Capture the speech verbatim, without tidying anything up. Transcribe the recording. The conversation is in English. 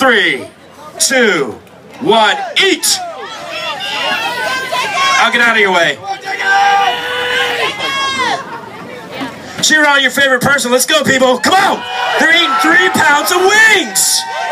three, two, one, eat! I'll get out of your way. Cheer on your favorite person. Let's go, people. Come on! They're eating three pounds of wings!